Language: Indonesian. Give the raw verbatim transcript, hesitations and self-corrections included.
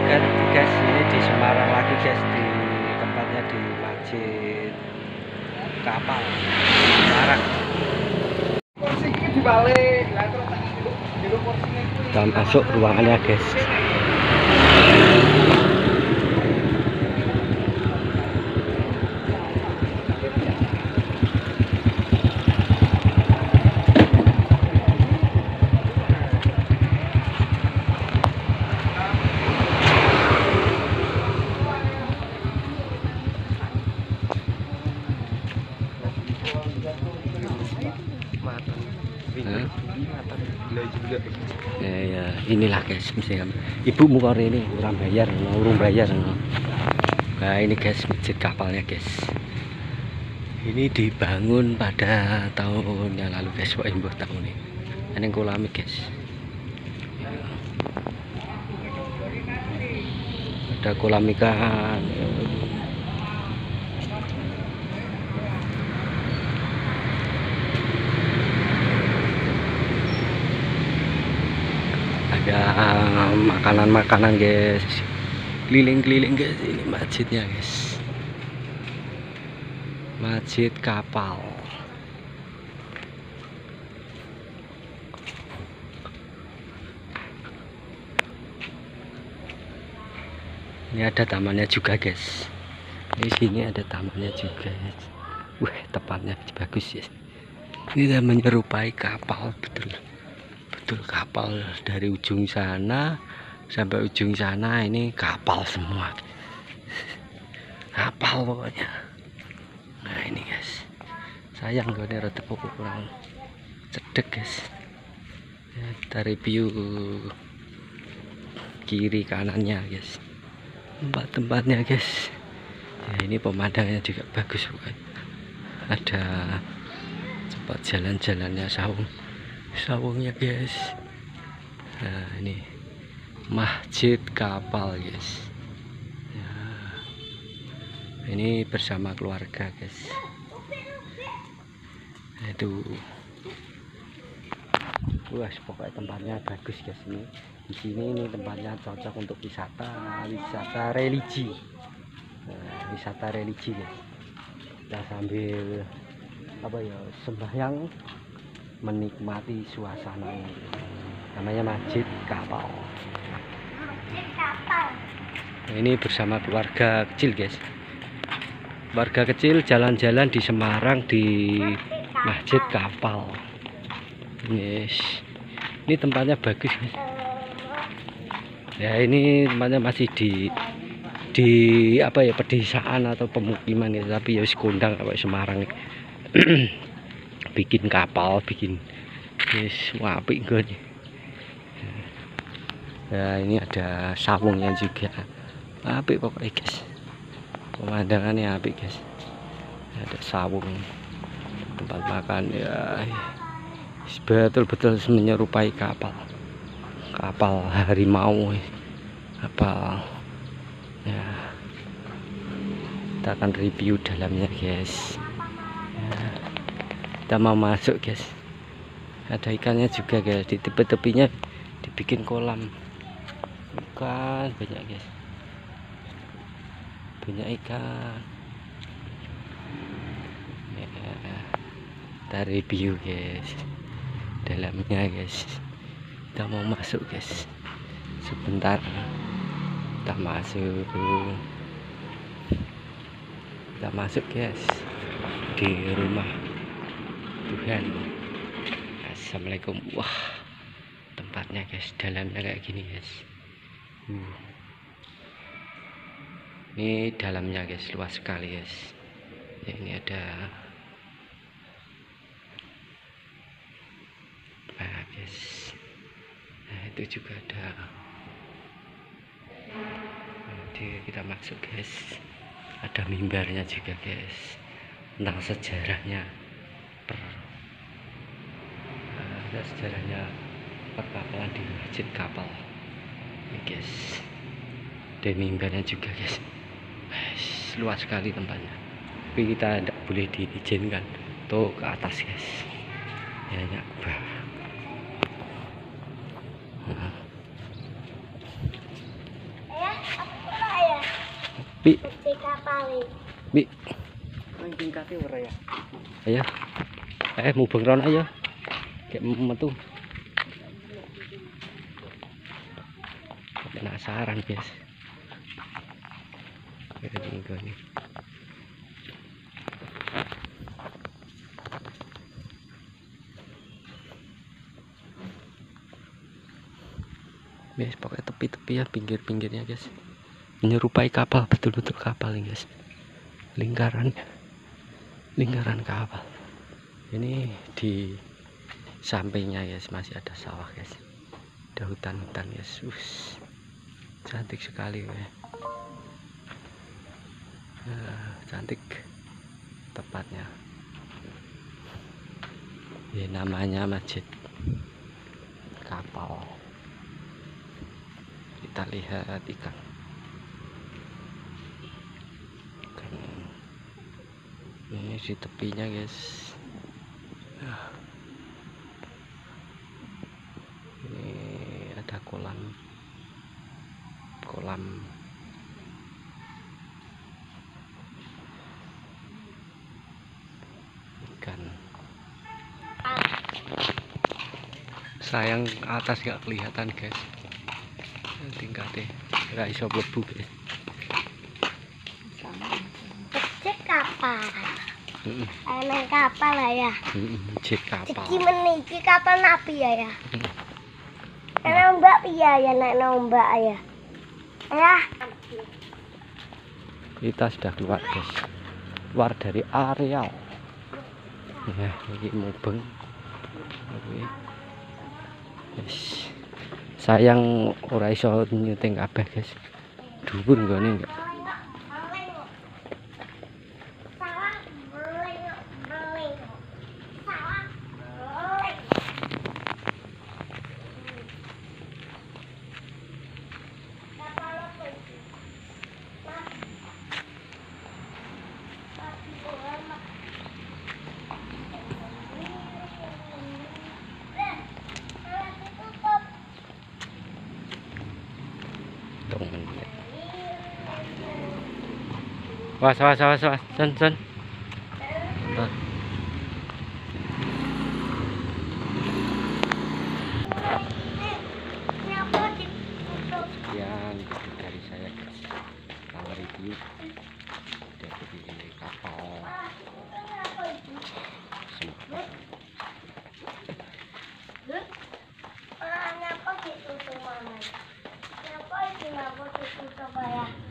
kan guys, ini di Semarang lagi guys, di tempatnya di Masjid Kapal Semarang. Kita masuk ruangannya guys. Ya, ya inilah guys, misalnya ibu muka ini orang bayar, urung bayar. Nah ini guys masjid kapalnya guys. Ini dibangun pada tahun yang lalu guys, wah imbuh tahun ini. Ini kolam guys. Ada kolam ikan. Ada makanan-makanan guys, keliling-keliling guys. Ini masjidnya guys, masjid kapal. Ini ada tamannya juga guys. Di sini ada tamannya juga guys. Wah tempatnya bagus ya. Ini menyerupai kapal betul. Betul kapal, dari ujung sana sampai ujung sana ini kapal semua, kapal pokoknya. Nah ini guys, sayang gue nih rada kurang cedek guys ya, dari view kiri kanannya guys, tempat-tempatnya guys ya. Ini pemandangannya juga bagus bukan? Ada tempat jalan-jalannya, saung sawungnya guys. Nah ini masjid kapal guys ya. Ini bersama keluarga guys. Nah, itu luas pokoknya, tempatnya bagus guys. Ini di sini ini tempatnya cocok untuk wisata wisata religi. Nah, wisata religi guys. Kita sambil apa ya, sembahyang, menikmati suasananya. Namanya masjid kapal. Nah, ini bersama keluarga kecil guys. Keluarga kecil jalan-jalan di Semarang di masjid kapal. Yes. Ini tempatnya bagus guys. Ya ini tempatnya masih di di apa ya, pedesaan atau pemukiman ya, tapi ya sekondang apa Semarang. Bikin kapal, bikin yes, wah apik gue. Ya ini ada sawungnya juga, apik pokoknya guys. Pemandangannya apik guys. Ada sawung, tempat makan ya, betul-betul menyerupai kapal, kapal harimau, kapal ya. Kita akan review dalamnya guys ya. Kita mau masuk guys, ada ikannya juga guys. Di tepi-tepinya dibikin kolam ikan, banyak guys, banyak ikan ya. Kita review guys dalamnya guys. Kita mau masuk guys, sebentar kita masuk, kita masuk guys di rumah Tuhan. Assalamualaikum. Wah tempatnya guys, dalamnya kayak gini guys. uh. Ini dalamnya guys, luas sekali guys ya. Ini ada nah guys, nah itu juga ada. Nanti kita masuk guys, ada mimbarnya juga guys, tentang sejarahnya per ada sejarahnya perkapalan di masjid kapal ini guys. Dan mimbarnya juga guys, luas sekali tempatnya, tapi kita tidak boleh diizinkan tuh ke atas guys ya, banyak bah. Nah. Bi. kapal. Bi. Nang tingkate ora ya. Ayo. Eh mubeng rono ayo. Kayak metu. Penasaran, guys. Ini nih. Guys, pokoknya tepi-tepi ya, pinggir-pinggirnya guys, menyerupai kapal, betul-betul kapal nih guys, lingkaran lingkaran kapal. Ini di sampingnya guys masih ada sawah guys, ada hutan-hutan guys. Us, cantik sekali ya. Nah, cantik tepatnya ya, namanya Masjid Kapal. Kita lihat ikan, ikan ini di tepinya guys. Ini ada kolam kolam ikan. Sayang atas gak kelihatan guys, tingkatnya nggak iso mlebu guys. Cek kapal. Heeh. Ana kapal lah ya. Heeh, cek kapal. Iki meniki kapal nabi ya ya. Ana mbak piye ya nek nombak ya. Ya. Kita sudah keluar guys, keluar dari areal. Ya, ini mubeng. Oke. Yes. Sayang ora iso nyuting kabeh guys. Dhuwur nggone enggak. Was was was was, sen sen. Sekian dari saya guys, kalau review dari kapal Semarang. Nyapa gitu tuh mama. Nyapa itu ngapa tuh tuh ya.